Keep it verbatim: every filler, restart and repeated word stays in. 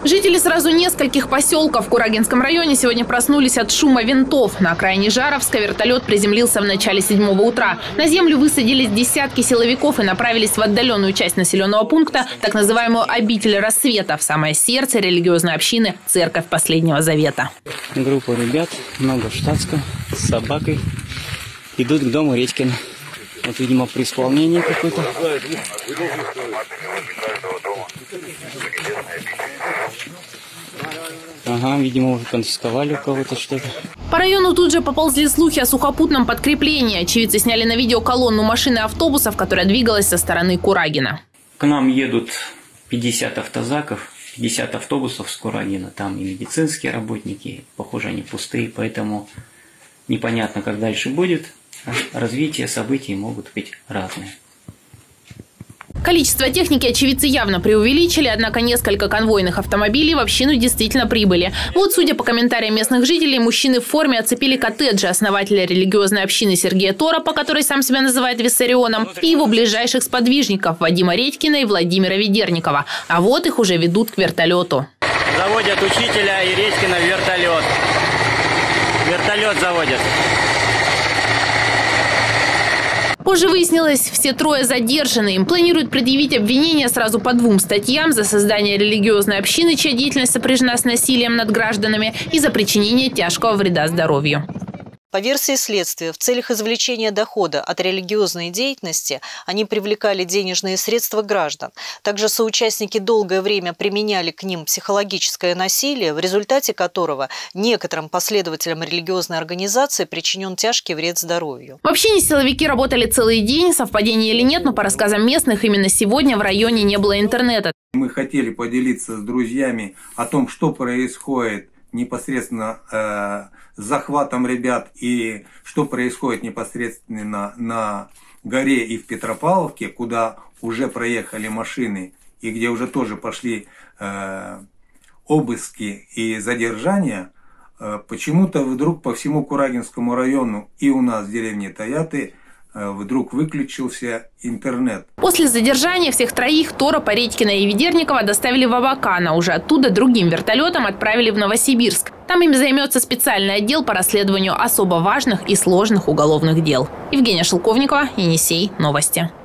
Жители сразу нескольких поселков в Курагинском районе сегодня проснулись от шума винтов. На окраине Жаровска вертолет приземлился в начале седьмого утра. На землю высадились десятки силовиков и направились в отдаленную часть населенного пункта, так называемую обитель рассвета, в самое сердце религиозной общины – Церковь Последнего Завета. Группа ребят, много в штатском, с собакой, идут к дому Редькина. Вот, видимо, при исполнении какой-то. Ага, видимо, уже конфисковали у кого-то что-то. По району тут же поползли слухи о сухопутном подкреплении. Очевидцы сняли на видео колонну машины и автобусов, которая двигалась со стороны Курагина. К нам едут пятьдесят автозаков, пятьдесят автобусов с Курагина. Там и медицинские работники, похоже, они пустые, поэтому непонятно, как дальше будет. Развитие событий могут быть разные. Количество техники очевидцы явно преувеличили, однако несколько конвойных автомобилей в общину действительно прибыли. Вот, судя по комментариям местных жителей, мужчины в форме оцепили коттеджи основателя религиозной общины Сергея Торопа, который сам себя называет Виссарионом, и его ближайших сподвижников Вадима Редькина и Владимира Ведерникова. А вот их уже ведут к вертолету. Заводят учителя и Редькина в вертолет. Вертолет заводят. Позже выяснилось, все трое задержаны. Им планируют предъявить обвинения сразу по двум статьям: за создание религиозной общины, чья деятельность сопряжена с насилием над гражданами, и за причинение тяжкого вреда здоровью. По версии следствия, в целях извлечения дохода от религиозной деятельности они привлекали денежные средства граждан. Также соучастники долгое время применяли к ним психологическое насилие, в результате которого некоторым последователям религиозной организации причинен тяжкий вред здоровью. В общине силовики работали целый день. Совпадение или нет, но по рассказам местных, именно сегодня в районе не было интернета. Мы хотели поделиться с друзьями о том, что происходит непосредственно э, с захватом ребят и что происходит непосредственно на горе и в Петропавловке, куда уже проехали машины и где уже тоже пошли э, обыски и задержания. Э, почему-то вдруг по всему Курагинскому району и у нас в деревне Таяты вдруг выключился интернет. После задержания всех троих, Торопа, Редькина и Ведерникова, доставили в Абакан, а уже оттуда другим вертолетом отправили в Новосибирск. Там им займется специальный отдел по расследованию особо важных и сложных уголовных дел. Евгения Шелковникова, Енисей, новости.